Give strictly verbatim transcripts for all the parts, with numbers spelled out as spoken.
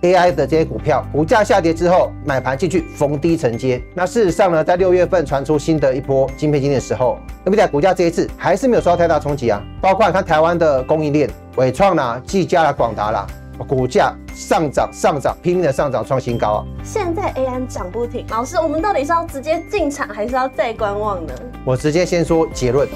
A I 的这些股票股价下跌之后，买盘进去逢低承接。那事实上呢，在六月份传出新的一波晶片经济的时候 ，NVIDIA 股价这一次还是没有受到太大冲击啊。包括看台湾的供应链，伟创啦、技嘉啦、广达啦，股价上涨上涨，拼命的上涨创新高啊。 现在 A I 涨不停，老师，我们到底是要直接进场，还是要再观望呢？ 我直接先说结论。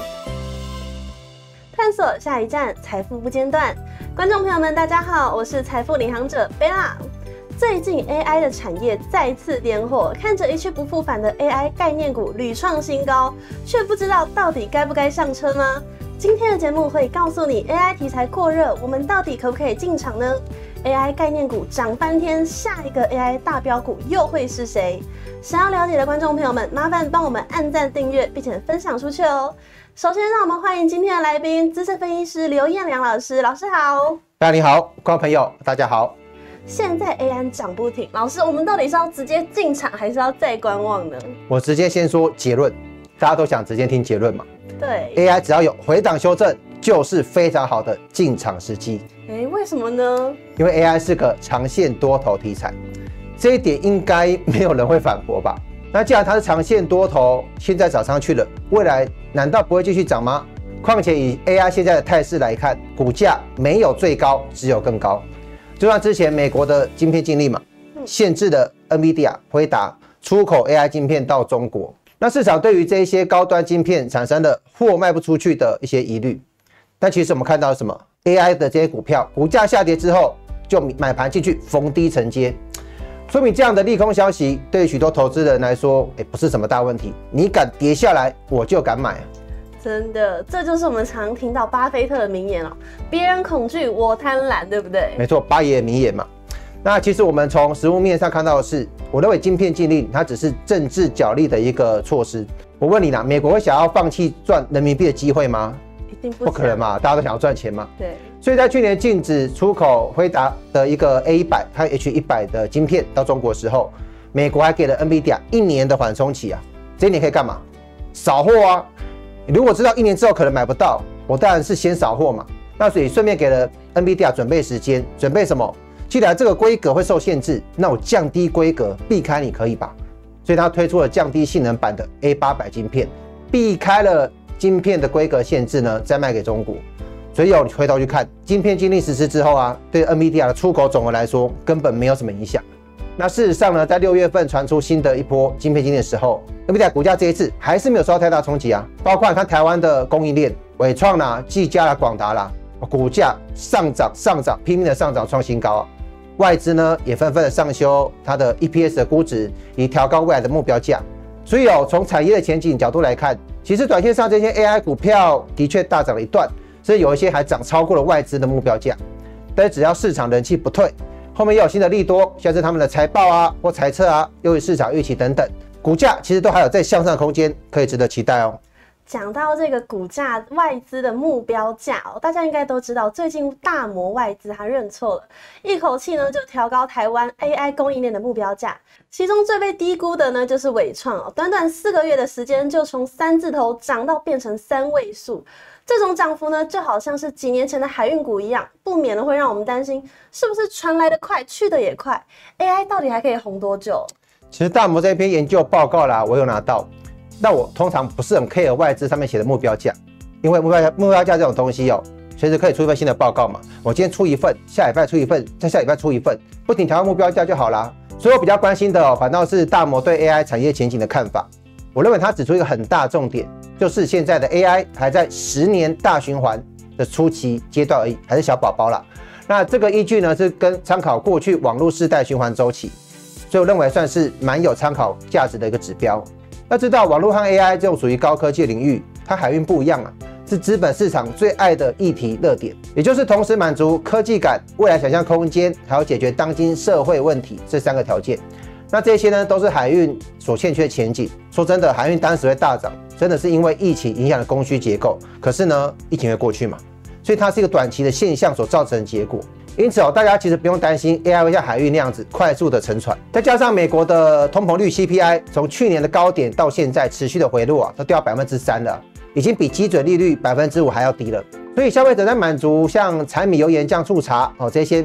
探索下一站，财富不间断。观众朋友们，大家好，我是财富领航者贝拉。最近 A I 的产业再次点火，看着一去不复返的 A I 概念股屡创新高，却不知道到底该不该上车呢？今天的节目会告诉你 A I 题材过热，我们到底可不可以进场呢？ A I 概念股涨翻天，下一个 A I 大标股又会是谁？想要了解的观众朋友们，麻烦帮我们按赞、订阅，并且分享出去哦。首先，让我们欢迎今天的来宾，资深分析师刘彦良老师。老师好。 大家你好，观众朋友大家好。 现在 A I 涨不停，老师，我们到底是要直接进场，还是要再观望呢？ 我直接先说结论，大家都想直接听结论嘛？ 对 ，A I 只要有回档修正，就是非常好的进场时机。 哎，为什么呢？ 因为 A I 是个长线多头题材，这一点应该没有人会反驳吧？那既然它是长线多头，现在涨上去了，未来难道不会继续涨吗？况且以 A I 现在的态势来看，股价没有最高，只有更高。就像之前美国的晶片禁令嘛，限制了 NVIDIA 辉达出口 A I 晶片到中国，那市场对于这些高端晶片产生了货卖不出去的一些疑虑。但其实我们看到什么 ？A I 的这些股票股价下跌之后，就买盘进去逢低承接。说明这样的利空消息对许多投资人来说，哎，不是什么大问题。你敢跌下来，我就敢买。 真的，这就是我们常听到巴菲特的名言哦：别人恐惧，我贪婪，对不对？ 没错，巴爷的名言嘛。那其实我们从实务面上看到的是，我认为晶片禁令它只是政治角力的一个措施。我问你啦，美国会想要放弃赚人民币的机会吗？ 一定不, 不可能嘛，大家都想要赚钱嘛。 对。 所以在去年禁止出口辉达的一个 A 一百 和 H 一百 的晶片到中国的时候，美国还给了 NVIDIA 一年的缓冲期啊。这一年可以干嘛？扫货啊！如果知道一年之后可能买不到，我当然是先扫货嘛。那所以顺便给了 NVIDIA 准备时间，准备什么？既然这个规格会受限制，那我降低规格，避开你可以吧？所以他推出了降低性能版的 A 八百 晶片，避开了晶片的规格限制呢，再卖给中国。所以有你回头去看，晶片禁令实施之后啊，对 NVIDIA 的出口总额来说根本没有什么影响。那事实上呢，在六月份传出新的一波晶片禁令的时候 ，NVIDIA 股价这一次还是没有受到太大冲击啊。包括看台湾的供应链，伟创啦、技嘉啦、广达啦，股价上涨上涨，拼命的上涨创新高啊。外资呢也纷纷的上修它的 E P S 的估值，以调高未来的目标价。所以哦，从产业的前景角度来看，其实短线上这些 A I 股票的确大涨了一段。甚至有一些还涨超过了外资的目标价，但是只要市场人气不退，后面又有新的利多，像是他们的财报啊或财测啊，优于市场预期等等，股价其实都还有再向上的空间，可以值得期待哦。 讲到这个股价外资的目标价哦，大家应该都知道，最近大摩外资它认错了，一口气呢就调高台湾 A I 供应链的目标价，其中最被低估的呢就是伟创哦，短短四个月的时间就从三字头涨到变成三位数。这种涨幅呢，就好像是几年前的海运股一样，不免的会让我们担心，是不是传来的快，去的也快 ？A I 到底还可以红多久？ 其实大摩这篇研究报告啦，我有拿到。那我通常不是很 care 外资上面写的目标价，因为目标价目标价这种东西哦，随时可以出一份新的报告嘛。我今天出一份，下礼拜出一份，再下礼拜出一份，不停调高目标价就好啦。所以我比较关心的哦，反倒是大摩对 A I 产业前景的看法。我认为他指出一个很大的重点，就是现在的 A I 还在十年大循环的初期阶段而已，还是小宝宝啦。那这个依据呢，是跟参考过去网络世代循环周期，所以我认为算是蛮有参考价值的一个指标。要知道，网络和 A I 这种属于高科技领域，它海运不一样啊，是资本市场最爱的议题热点，也就是同时满足科技感、未来想象空间，还有解决当今社会问题这三个条件。那这些呢，都是海运所欠缺的前景。说真的，海运当时会大涨，真的是因为疫情影响了供需结构。可是呢，疫情会过去嘛，所以它是一个短期的现象所造成的结果。因此哦，大家其实不用担心 A I 会像海运那样子快速的沉船。再加上美国的通膨率 C P I 从去年的高点到现在持续的回落啊，都掉百分之三了，已经比基准利率百分之五还要低了。所以消费者在满足像柴米油盐酱醋茶哦这些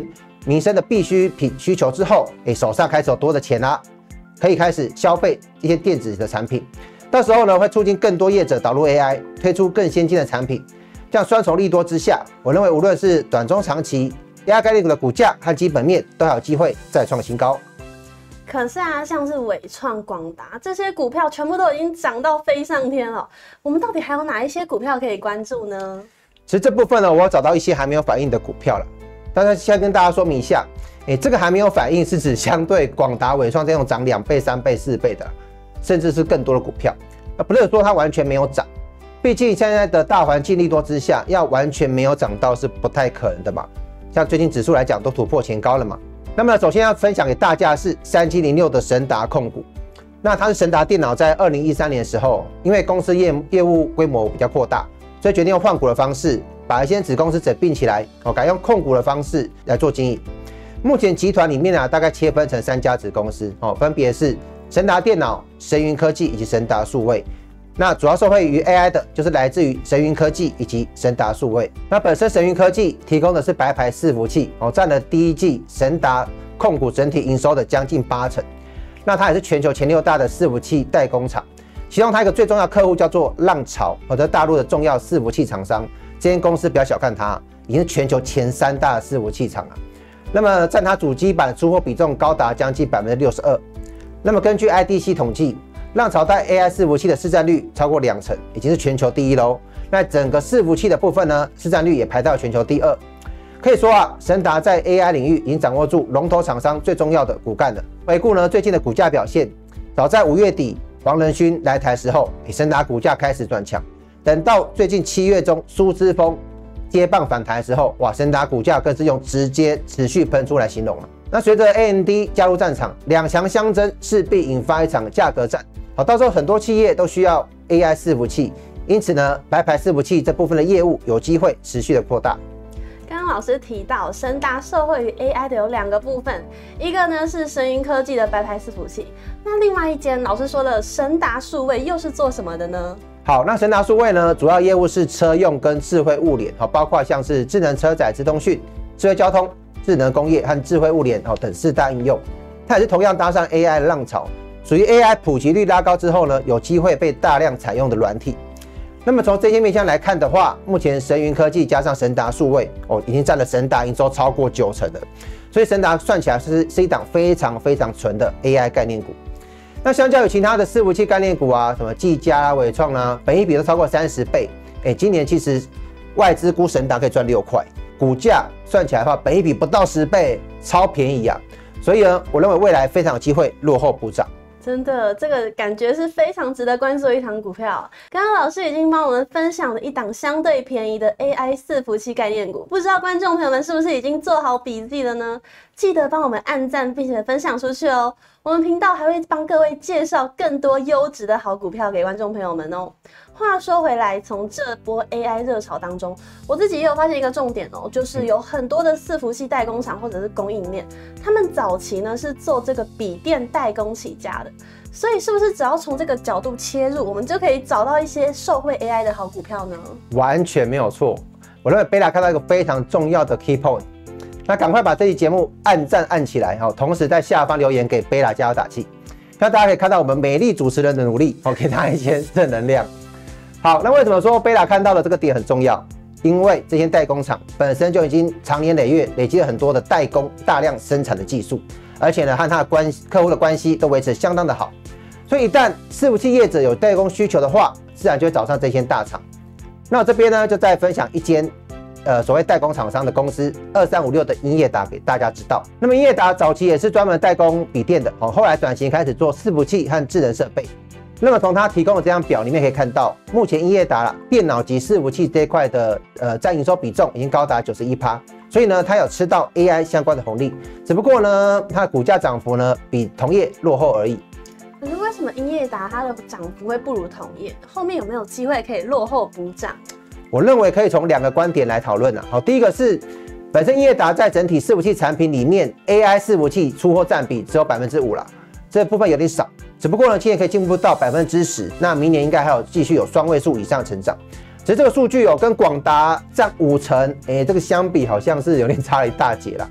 民生的必需品需求之后，哎，手上开始有多的钱啦，可以开始消费一些电子的产品。到时候呢，会促进更多业者导入 A I， 推出更先进的产品。这样双重利多之下，我认为无论是短中长期 A I 概念股的股价和基本面都还有机会再创新高。 可是啊，像是伟创、广达这些股票全部都已经涨到飞上天了，我们到底还有哪一些股票可以关注呢？ 其实这部分呢，我有找到一些还没有反应的股票了。但是先跟大家说明一下，哎，这个还没有反应是指相对广达、伟创这种涨两倍、三倍、四倍的，甚至是更多的股票，那不是说它完全没有涨。毕竟现在的大环境利多之下，要完全没有涨到是不太可能的嘛。像最近指数来讲，都突破前高了嘛。那么首先要分享给大家的是三七零六的神达控股。那它是神达电脑在二零一三年的时候，因为公司业业务规模比较扩大，所以决定用换股的方式，把一些子公司整并起来，哦，改用控股的方式来做经营。目前集团里面啊，大概切分成三家子公司，哦，分别是神达电脑、神云科技以及神达数位。那主要受惠于 A I 的，就是来自于神云科技以及神达数位。那本身神云科技提供的是白牌伺服器，哦，占了第一季神达控股整体营收的将近八成。那它也是全球前六大的伺服器代工厂，其中它一个最重要的客户叫做浪潮，或者大陆的重要伺服器厂商。这间公司不要小看它，已经是全球前三大的伺服器厂了。那么占它主机板出货比重高达将近百分之六十二。那么根据 I D C 统计，浪潮在 A I 伺服器的市占率超过两成，已经是全球第一喽。那整个伺服器的部分呢，市占率也排到全球第二。可以说啊，神达在 A I 领域已经掌握住龙头厂商最重要的骨干了。回顾呢最近的股价表现，早在五月底黄仁勋来台时候，神达股价开始转强。等到最近七月中苏姿丰接棒反弹的时候，哇，神达股价更是用直接持续喷出来形容了。那随着 A M D 加入战场，两强相争，势必引发一场价格战。好，到时候很多企业都需要 A I 伺服器，因此呢，白牌伺服器这部分的业务有机会持续的扩大。 刚刚老师提到，神达受惠于 A I 的有两个部分，一个呢是神云科技的白牌伺服器，那另外一间老师说的神达数位又是做什么的呢？ 好，那神达数位呢，主要业务是车用跟智慧物联，好，包括像是智能车载自动讯、智慧交通、智能工业和智慧物联哦等四大应用。它也是同样搭上 A I 的浪潮，属于 A I 普及率拉高之后呢，有机会被大量采用的软体。那么从这些面向来看的话，目前神云科技加上神达数位哦，已经占了神达营收超过九成了，所以神达算起来是是一档非常非常纯的 A I 概念股。那相较于其他的伺服器概念股啊，什么技嘉啊、伟创啊，本益比都超过三十倍。哎，今年其实外资估神达可以赚六块，股价算起来的话，本益比不到十倍，超便宜啊。所以呢，我认为未来非常有机会落后补涨。 真的，这个感觉是非常值得关注的一档股票。刚刚老师已经帮我们分享了一档相对便宜的 A I 伺服器概念股，不知道观众朋友们是不是已经做好笔记了呢？记得帮我们按赞并且分享出去哦。我们频道还会帮各位介绍更多优质的好股票给观众朋友们哦。话说回来，从这波 A I 热潮当中，我自己也有发现一个重点哦，就是有很多的伺服器代工厂或者是供应链，他们早期呢是做这个笔电代工起家的，所以是不是只要从这个角度切入，我们就可以找到一些受惠 A I 的好股票呢？完全没有错。我认为贝拉看到一个非常重要的 key point， 那赶快把这期节目按赞按起来哈，同时在下方留言给贝拉加油打气，让大家可以看到我们美丽主持人的努力，给他一些正能量。好，那为什么说贝拉看到的这个点很重要？因为这些代工厂本身就已经长年累月累积了很多的代工大量生产的技术，而且呢和他的关客户的关系都维持相当的好，所以一旦伺服器业者有代工需求的话，自然就会找上这些大厂。那我这边呢就再分享一间呃所谓代工厂商的公司二三五六的英业达给大家知道。那么英业达早期也是专门代工笔电的，哦，后来转型开始做伺服器和智能设备。那么从它提供的这张表里面可以看到，目前英业达啦电脑及伺服器这一块的呃占营收比重已经高达 百分之九十一， 所以呢它有吃到 A I 相关的红利，只不过呢它的股价涨幅呢比同业落后而已。可是为什么英业达它的涨幅会不如同业？后面有没有机会可以落后补涨？我认为可以从两个观点来讨论啊。好，第一个是本身英业达在整体伺服器产品里面 A I 伺服器出货占比只有 百分之五 啦，这部分有点少。只不过呢，今年可以进步到 百分之十， 那明年应该还有继续有双位数以上成长。只是这个数据哦，跟广达占五成，哎，这个相比好像是有点差了一大截啦。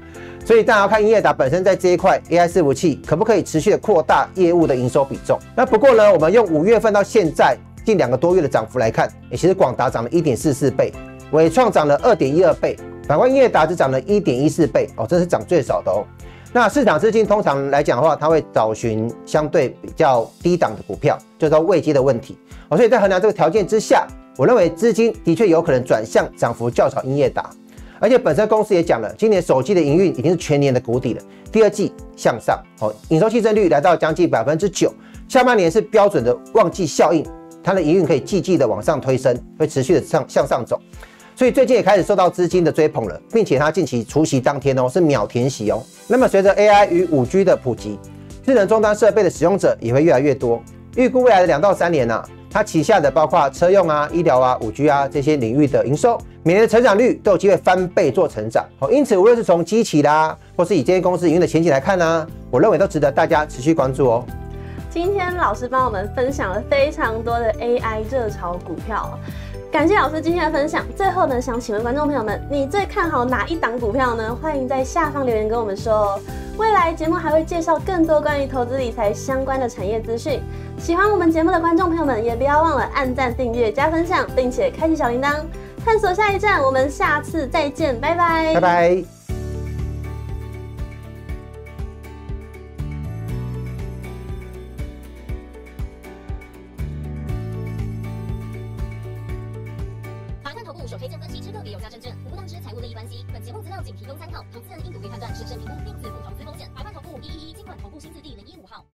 所以大家要看英业达本身在这一块 A I 伺服器可不可以持续的扩大业务的营收比重。那不过呢，我们用五月份到现在近两个多月的涨幅来看，欸、其实广达涨了 一点四四倍，伟创涨了 二点一二倍，反观英业达只涨了 一点一四倍哦，这是涨最少的哦。那市场资金通常来讲的话，它会找寻相对比较低档的股票，就是说位阶的问题哦。所以在衡量这个条件之下，我认为资金的确有可能转向涨幅较少英业达，而且本身公司也讲了，今年手机的营运已经是全年的谷底了，第二季向上哦，营收季增率来到将近百分之九，下半年是标准的旺季效应。它的营运可以季季的往上推升，会持续的上向上走，所以最近也开始受到资金的追捧了，并且它近期除息当天哦是秒填息哦。那么随着 A I 与 五 G 的普及，智能终端设备的使用者也会越来越多。预估未来的两到三年啊，它旗下的包括车用啊、医疗啊、五 G 啊这些领域的营收，每年的成长率都有机会翻倍做成长。哦，因此无论是从基期啦，或是以这间公司营运的前景来看呢、啊，我认为都值得大家持续关注哦。 今天老师帮我们分享了非常多的 A I 热潮股票，感谢老师今天的分享。最后呢，想请问观众朋友们，你最看好哪一档股票呢？欢迎在下方留言跟我们说哦。未来节目还会介绍更多关于投资理财相关的产业资讯。喜欢我们节目的观众朋友们，也不要忘了按赞、订阅、加分享，并且开启小铃铛，探索下一站。我们下次再见，拜拜， 拜拜。 首推荐分析之个别有价证券，无不当之财务利益关系。本节目资料仅提供参考，投资人应独立判断、审慎评估并自负投资风险。百万投顾一一一金管投顾新字第零一五号。